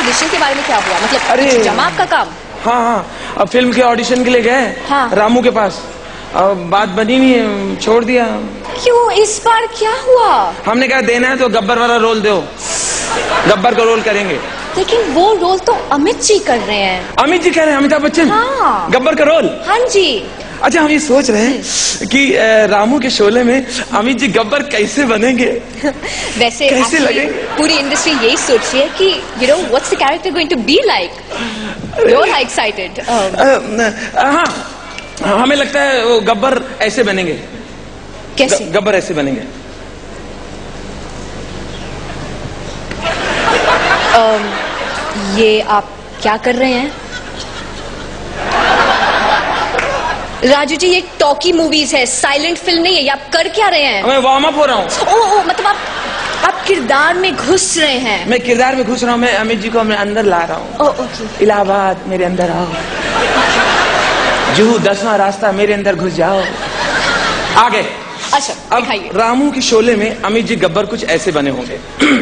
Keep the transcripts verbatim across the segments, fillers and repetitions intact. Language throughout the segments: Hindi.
ऑडिशन के बारे में क्या हुआ? मतलब अरे जमा आपका काम? हाँ हाँ, अब फिल्म के ऑडिशन के लिए गए हाँ। रामू के पास, अब बात बनी नहीं है, छोड़ दिया। क्यों, इस बार क्या हुआ? हमने कहा देना है तो गब्बर वाला रोल दो, गब्बर का रोल करेंगे। लेकिन वो रोल तो अमित जी कर रहे हैं। अमित जी कह रहे हैं, अमिताभ बच्चन? हाँ। गब्बर का रोल? हाँ जी। अच्छा, हम ये सोच रहे हैं कि रामू के शोले में अमित जी गब्बर कैसे बनेंगे? वैसे कैसे लगेंगे? पूरी इंडस्ट्री यही सोच रही है कि you know what's the character going to be like. You are excited? हाँ, हमें लगता है वो गब्बर ऐसे बनेंगे। कैसे? गब्बर ऐसे बनेंगे। um, ये आप क्या कर रहे हैं? राजू जी, ये टॉकी मूवीज है, साइलेंट फिल्म नहीं है, ये आप कर क्या रहे हैं? मैं वार्म अप हो रहा हूँ। ओ, ओ, मतलब आप आप किरदार में घुस रहे हैं। मैं किरदार में घुस रहा हूँ, मैं अमित जी को अपने अंदर ला रहा हूँ। ओके। इलाहाबाद मेरे अंदर आओ, जुहू दसवां रास्ता मेरे अंदर घुस जाओ। आगे। अच्छा, अब रामू के शोले में अमित जी गब्बर कुछ ऐसे बने होंगे।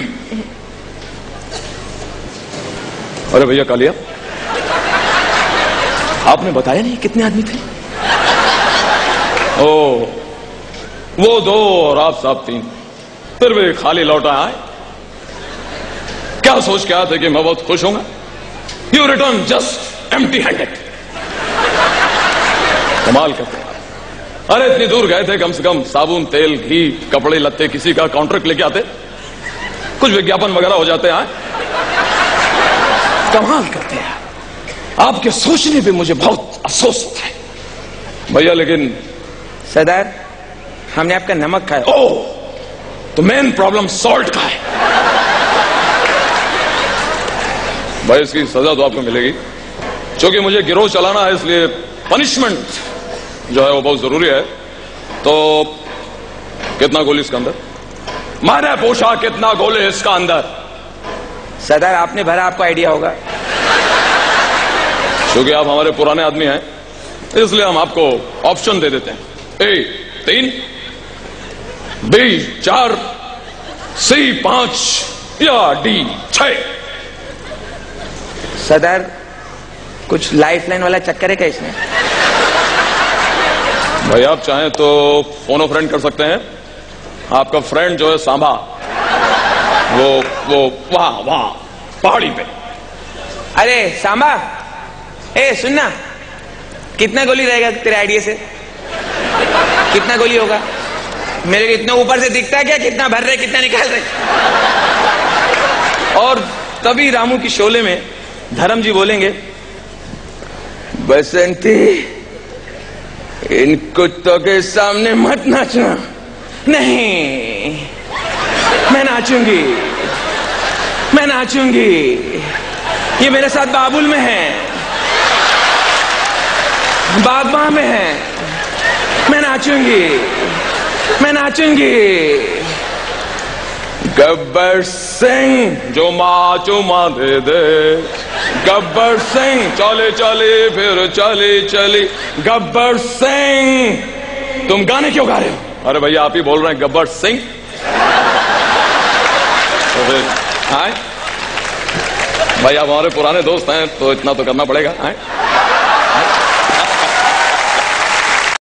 अरे भैया कालिया, आपने बताया नहीं कितने आदमी थे? ओ, वो दो और आप साहब तीन, फिर भी खाली लौटा आए। क्या सोच के आए थे कि मैं बहुत खुश होऊंगा? You return just empty handed. कमाल करते हैं। अरे इतनी दूर गए थे, कम से कम साबुन, तेल, घी, कपड़े लत्ते, किसी का कॉन्ट्रैक्ट लेके आते, कुछ विज्ञापन वगैरह हो जाते हैं। कमाल करते हैं आपके सोचने पे मुझे बहुत अफसोस होता है भैया। लेकिन सरदार, हमने आपका नमक खाया। ओह, तो मेन प्रॉब्लम सॉल्ट का है भाई। इसकी सजा तो आपको मिलेगी, क्योंकि मुझे गिरोह चलाना है, इसलिए पनिशमेंट जो है वो बहुत जरूरी है। तो कितना गोली इसका अंदर? मैंने पूछा कितना गोली इसका अंदर? सरदार, आपने भरा, आपको आइडिया होगा। क्योंकि आप हमारे पुराने आदमी हैं, इसलिए हम आपको ऑप्शन दे देते हैं। ए तीन, बी चार, सी पांच या डी छह। सरदार, कुछ लाइफ लाइन वाला चक्कर है क्या इसमें? भाई आप चाहें तो फोनो फ्रेंड कर सकते हैं। आपका फ्रेंड जो है सांबा, वो वो वहां वहां पहाड़ी पे। अरे सांबा, ए सुनना, कितना गोली रहेगा तेरे आइडिया से? कितना गोली होगा? मेरे को इतना ऊपर से दिखता है क्या? कितना भर रहे, कितना निकाल रहे? और तभी रामू की शोले में धर्म जी बोलेंगे, बसंती, इन कुत्तों के सामने मत नाचना। नहीं, मैं नाचूंगी, मैं नाचूंगी। ये मेरे साथ बाबुल में है, बागबां में है। मैं नाचूंगी, मैं नाचूंगी। गब्बर सिंह जो माँ चुमा दे दे, गब्बर सिंह चले चले फिर चले चले। गब्बर सिंह, तुम गाने क्यों गा रहे हो? अरे भैया आप ही बोल रहे हैं गब्बर सिंह। तो फिर आए भाई, आप हमारे पुराने दोस्त हैं तो इतना तो करना पड़ेगा। आए